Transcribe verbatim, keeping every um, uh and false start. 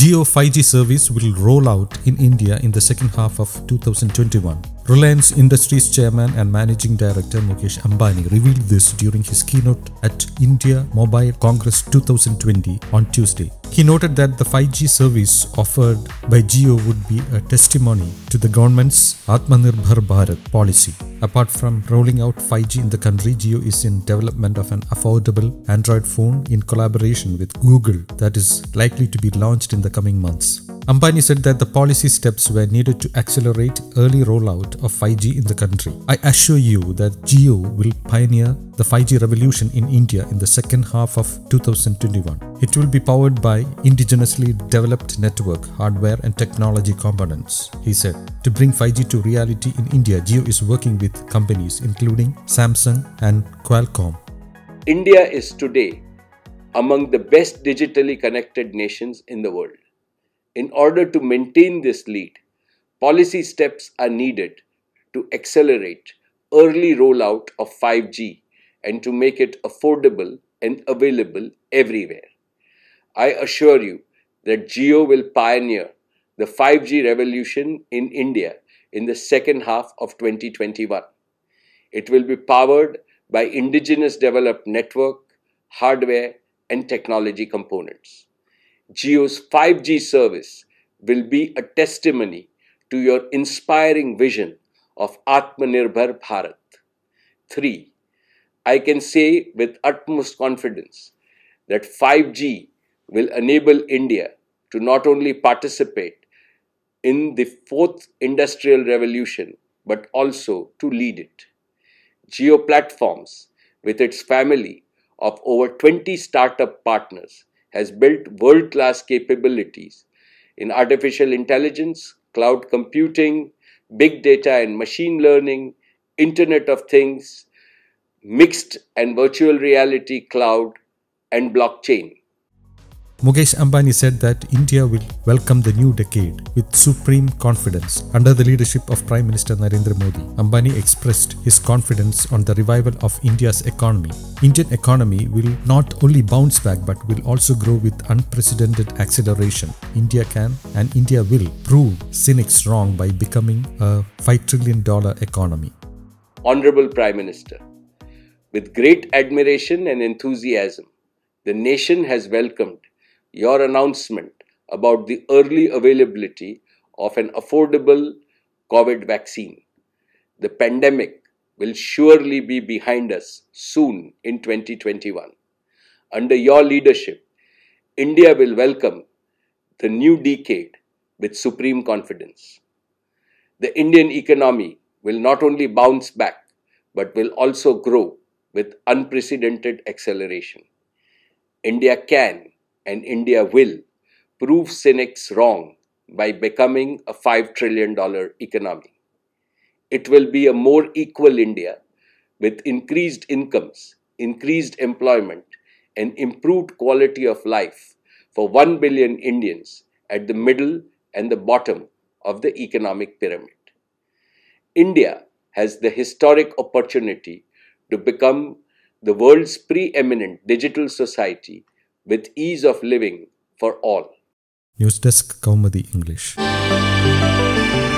Jio five G service will roll out in India in the second half of two thousand twenty-one. Reliance Industries Chairman and Managing Director Mukesh Ambani revealed this during his keynote at India Mobile Congress two thousand twenty on Tuesday. He noted that the five G service offered by Jio would be a testimony to the government's Atmanirbhar Bharat policy. Apart from rolling out five G in the country, Jio is in development of an affordable Android phone in collaboration with Google that is likely to be launched in the coming months. Ambani said that the policy steps were needed to accelerate early rollout of five G in the country. I assure you that Jio will pioneer the five G revolution in India in the second half of two thousand twenty-one. It will be powered by indigenously developed network, hardware and technology components, he said. To bring five G to reality in India, Jio is working with companies including Samsung and Qualcomm. India is today among the best digitally connected nations in the world. In order to maintain this lead, policy steps are needed to accelerate early rollout of five G and to make it affordable and available everywhere. I assure you that Jio will pioneer the five G revolution in India in the second half of twenty twenty-one. It will be powered by indigenous developed network, hardware and technology components. Jio's five G service will be a testimony to your inspiring vision of Atmanirbhar Bharat. three. I can say with utmost confidence that five G will enable India to not only participate in the fourth industrial revolution, but also to lead it. Jio Platforms, with its family of over twenty startup partners, has built world-class capabilities in artificial intelligence, cloud computing, big data and machine learning, Internet of Things, mixed and virtual reality cloud, and blockchain. Mukesh Ambani said that India will welcome the new decade with supreme confidence under the leadership of Prime Minister Narendra Modi. Ambani expressed his confidence on the revival of India's economy. Indian economy will not only bounce back but will also grow with unprecedented acceleration. India can and India will prove cynics wrong by becoming a five trillion dollar economy. Honorable Prime Minister, with great admiration and enthusiasm, the nation has welcomed your announcement about the early availability of an affordable COVID vaccine. The pandemic will surely be behind us soon in twenty twenty-one. Under your leadership, India will welcome the new decade with supreme confidence. The Indian economy will not only bounce back, but will also grow with unprecedented acceleration. India can and India will prove cynics wrong by becoming a five trillion dollar economy. It will be a more equal India with increased incomes, increased employment, and improved quality of life for one billion Indians at the middle and the bottom of the economic pyramid. India has the historic opportunity to become the world's preeminent digital society with ease of living for all. News Desk, Kaumudi English.